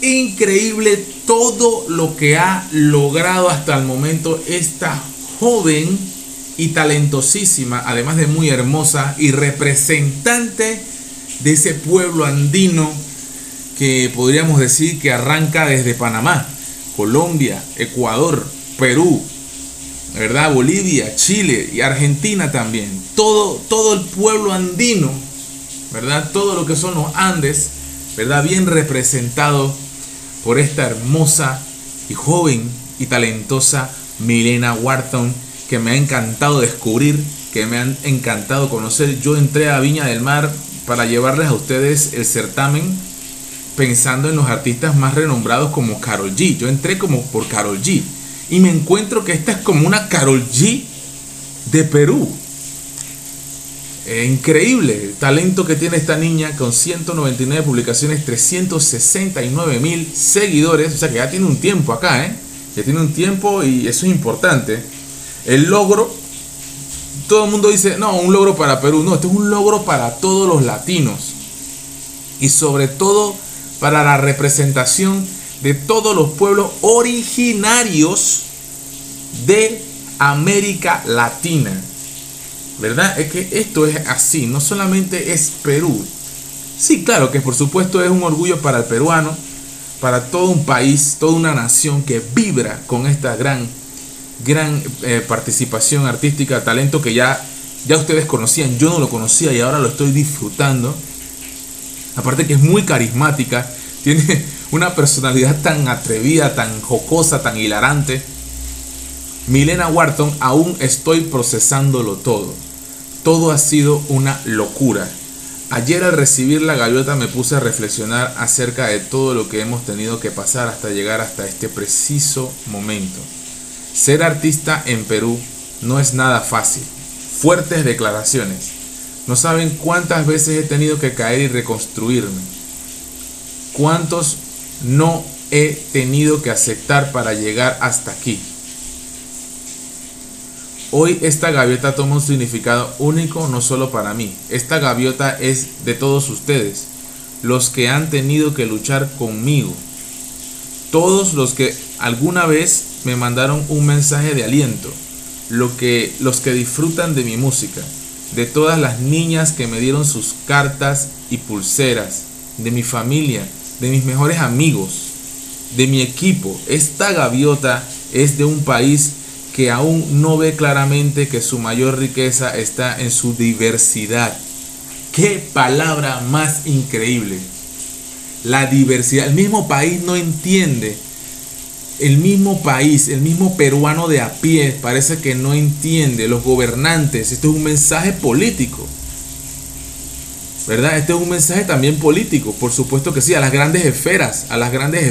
increíble todo lo que ha logrado hasta el momento esta joven y talentosísima, además de muy hermosa y representante de ese pueblo andino que podríamos decir que arranca desde Panamá, Colombia, Ecuador, Perú, ¿verdad? Bolivia, Chile y Argentina también. Todo el pueblo andino, ¿verdad? Todo lo que son los Andes, ¿verdad? Bien representado por esta hermosa y joven y talentosa Milena Wharton, que me ha encantado descubrir, que me han encantado conocer. Yo entré a Viña del Mar para llevarles a ustedes el certamen pensando en los artistas más renombrados como Karol G. Yo entré como por Karol G y me encuentro que esta es como una Karol G de Perú. Increíble el talento que tiene esta niña, con 199 publicaciones, 369,000 seguidores. O sea que ya tiene un tiempo acá, ya tiene un tiempo, y eso es importante. El logro, todo el mundo dice, no, un logro para Perú. No, esto es un logro para todos los latinos, y sobre todo para la representación de todos los pueblos originarios de América Latina, ¿verdad? Es que esto es así, no solamente es Perú. Sí, claro que por supuesto es un orgullo para el peruano, para todo un país, toda una nación que vibra con esta gran participación artística, talento que ya ustedes conocían. Yo no lo conocía y ahora lo estoy disfrutando. Aparte que es muy carismática, tiene una personalidad tan atrevida, tan jocosa, tan hilarante. Milena Wharton, aún estoy procesándolo todo. Todo ha sido una locura. Ayer, al recibir la gaviota, me puse a reflexionar acerca de todo lo que hemos tenido que pasar hasta llegar hasta este preciso momento. Ser artista en Perú no es nada fácil. Fuertes declaraciones. No saben cuántas veces he tenido que caer y reconstruirme. Cuántos no he tenido que aceptar para llegar hasta aquí. Hoy esta gaviota toma un significado único, no solo para mí. Esta gaviota es de todos ustedes, los que han tenido que luchar conmigo. Todos los que alguna vez me mandaron un mensaje de aliento. Los que disfrutan de mi música. De todas las niñas que me dieron sus cartas y pulseras. De mi familia. De mis mejores amigos. De mi equipo. Esta gaviota es de un país que aún no ve claramente que su mayor riqueza está en su diversidad. ¡Qué palabra más increíble! La diversidad. El mismo país no entiende. El mismo país, el mismo peruano de a pie parece que no entiende. Los gobernantes. Esto es un mensaje político, ¿verdad? Este es un mensaje también político, por supuesto que sí. A las grandes esferas, a las grandes,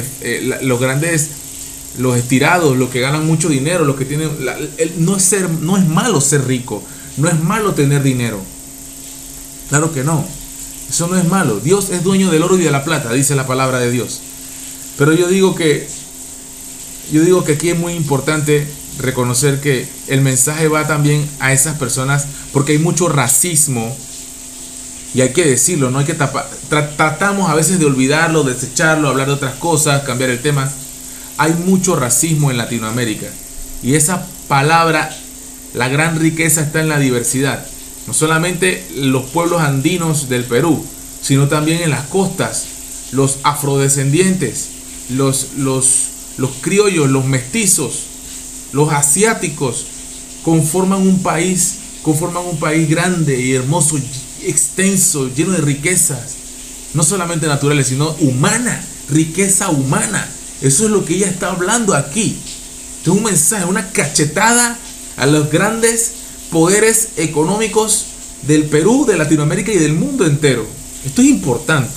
los estirados, los que ganan mucho dinero, los que tienen, no es malo ser rico, no es malo tener dinero. Claro que no, eso no es malo. Dios es dueño del oro y de la plata, dice la palabra de Dios. Pero yo digo que aquí es muy importante reconocer que el mensaje va también a esas personas, porque hay mucho racismo. Y hay que decirlo, no hay que tapar. Tratamos a veces de olvidarlo, desecharlo, hablar de otras cosas, cambiar el tema. Hay mucho racismo en Latinoamérica. Y esa palabra, la gran riqueza está en la diversidad. No solamente los pueblos andinos del Perú, sino también en las costas. Los afrodescendientes, los criollos, los mestizos, los asiáticos, conforman un país grande y hermoso, extenso, lleno de riquezas, no solamente naturales, sino humana, riqueza humana. Eso es lo que ella está hablando aquí. Esto es un mensaje, una cachetada a los grandes poderes económicos del Perú, de Latinoamérica y del mundo entero. Esto es importante.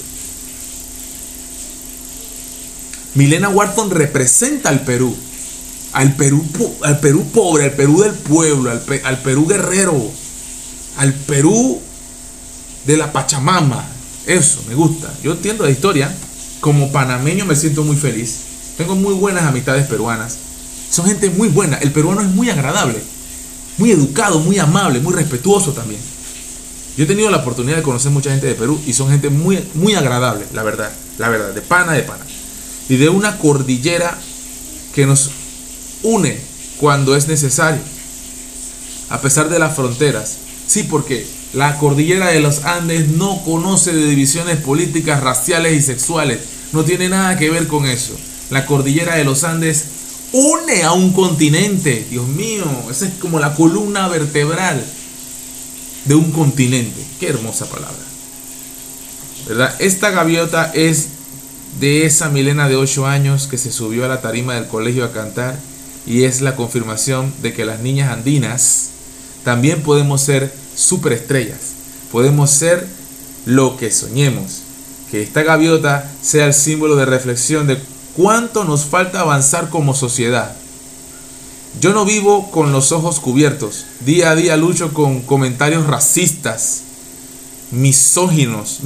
Milena Wharton representa al Perú, al Perú pobre, al Perú del pueblo, al Perú guerrero, al Perú de la Pachamama. Eso me gusta. Yo entiendo la historia. Como panameño me siento muy feliz. Tengo muy buenas amistades peruanas. Son gente muy buena. El peruano es muy agradable, muy educado, muy amable, muy respetuoso también. Yo he tenido la oportunidad de conocer mucha gente de Perú y son gente muy, muy agradable, la verdad, de pana. y de una cordillera que nos une cuando es necesario, a pesar de las fronteras. Sí, porque la cordillera de los Andes no conoce de divisiones políticas, raciales y sexuales. No tiene nada que ver con eso. La cordillera de los Andes une a un continente. Dios mío, esa es como la columna vertebral de un continente. Qué hermosa palabra, ¿verdad? Esta gaviota es de esa Milena de 8 años que se subió a la tarima del colegio a cantar, y es la confirmación de que las niñas andinas también podemos ser superestrellas. Podemos ser lo que soñemos. Que esta gaviota sea el símbolo de reflexión de cuánto nos falta avanzar como sociedad. Yo no vivo con los ojos cubiertos. Día a día lucho con comentarios racistas, misóginos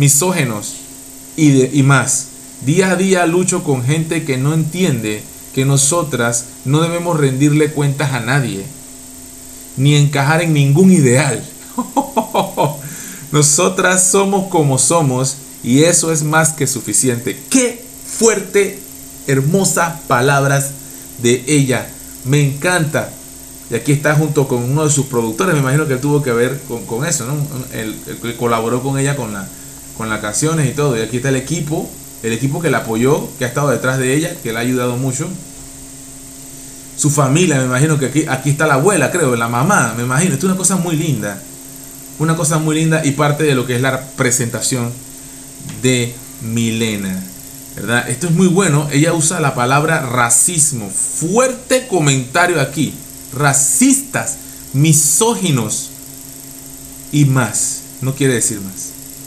y más. Día a día lucho con gente que no entiende que nosotras no debemos rendirle cuentas a nadie, ni encajar en ningún ideal. Nosotras somos como somos, y eso es más que suficiente. Qué fuerte, hermosas palabras de ella. Me encanta. Y aquí está junto con uno de sus productores. Me imagino que él tuvo que ver con eso, ¿no? Él colaboró con ella con las canciones y todo. Y aquí está el equipo que la apoyó, que ha estado detrás de ella, que la ha ayudado mucho. Su familia, me imagino que aquí está la abuela, creo, la mamá, me imagino. Esto es una cosa muy linda. Una cosa muy linda, y parte de lo que es la presentación de Milena, ¿verdad? Esto es muy bueno. Ella usa la palabra racismo. Fuerte comentario aquí. Racistas, misóginos y más. No quiere decir más.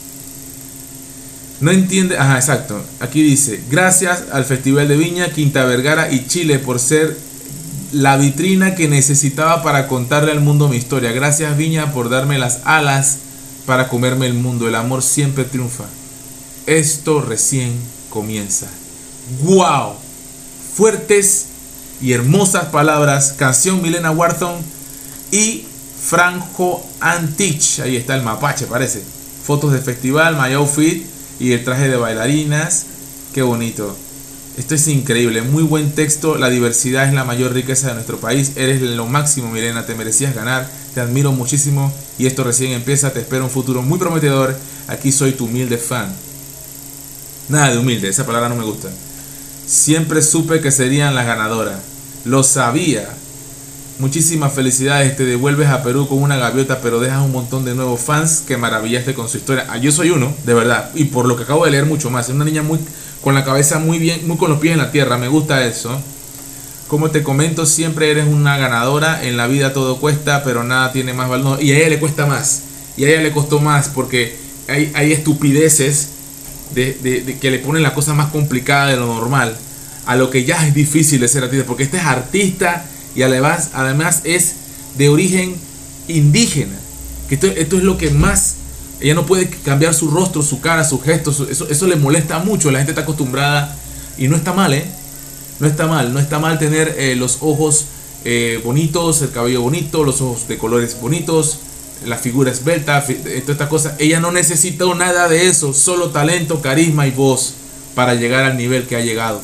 No entiende. Ajá, exacto. Aquí dice: gracias al Festival de Viña, Quinta Vergara y Chile por ser la vitrina que necesitaba para contarle al mundo mi historia. Gracias, Viña, por darme las alas para comerme el mundo. El amor siempre triunfa. Esto recién comienza. ¡Wow! Fuertes y hermosas palabras. Canción Milena Wharton y Franjo Antich. Ahí está el mapache, parece. Fotos de festival, my outfit y el traje de bailarinas. Qué bonito. Esto es increíble. Muy buen texto. La diversidad es la mayor riqueza de nuestro país. Eres lo máximo, Milena. Te merecías ganar. Te admiro muchísimo. Y esto recién empieza. Te espero un futuro muy prometedor. Aquí soy tu humilde fan. Nada de humilde. Esa palabra no me gusta. Siempre supe que serían las ganadoras. Lo sabía. Muchísimas felicidades. Te devuelves a Perú con una gaviota, pero dejas un montón de nuevos fans que maravillaste con su historia. Yo soy uno, de verdad. Y por lo que acabo de leer, mucho más. Es una niña muy con la cabeza muy bien, muy con los pies en la tierra. Me gusta eso. Como te comento, siempre eres una ganadora. En la vida todo cuesta, pero nada tiene más valor. Y a ella le cuesta más. Y a ella le costó más, porque hay estupideces de que le ponen la cosa más complicada de lo normal a lo que ya es difícil de ser artista. Porque este es artista y además es de origen indígena. Que esto es lo que más... Ella no puede cambiar su rostro, su cara, sus gestos. Eso le molesta mucho. La gente está acostumbrada. Y no está mal, ¿eh? No está mal. No está mal tener los ojos bonitos, el cabello bonito, los ojos de colores bonitos, la figura esbelta, todas estas cosas. Ella no necesita nada de eso. Solo talento, carisma y voz para llegar al nivel que ha llegado.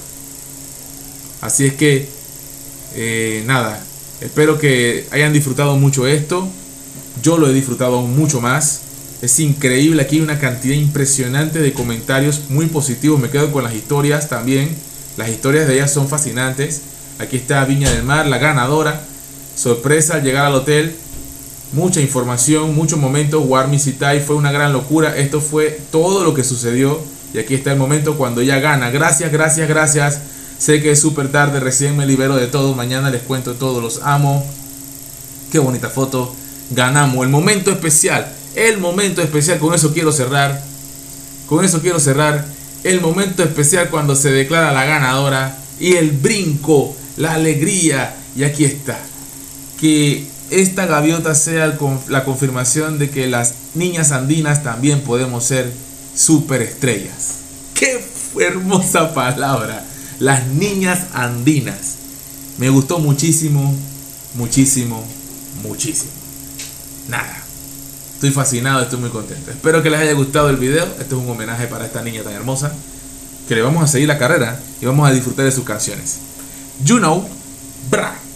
Así es que, nada. Espero que hayan disfrutado mucho esto. Yo lo he disfrutado mucho más. Es increíble, aquí hay una cantidad impresionante de comentarios muy positivos. Me quedo con las historias también. Las historias de ellas son fascinantes. Aquí está Viña del Mar, la ganadora. Sorpresa al llegar al hotel. Mucha información, muchos momentos. Warmi Sitai, fue una gran locura. Esto fue todo lo que sucedió. Y aquí está el momento cuando ella gana. Gracias, gracias, gracias. Sé que es súper tarde, recién me libero de todo. Mañana les cuento todo, los amo. Qué bonita foto. Ganamos, el momento especial. El momento especial, con eso quiero cerrar. Con eso quiero cerrar. El momento especial cuando se declara la ganadora. Y el brinco, la alegría. Y aquí está. Que esta gaviota sea la confirmación de que las niñas andinas también podemos ser superestrellas. ¡Qué hermosa palabra! Las niñas andinas. Me gustó muchísimo, muchísimo, muchísimo. Nada. Estoy fascinado, estoy muy contento. Espero que les haya gustado el video. Este es un homenaje para esta niña tan hermosa. que le vamos a seguir la carrera y vamos a disfrutar de sus canciones. You Know, Bra.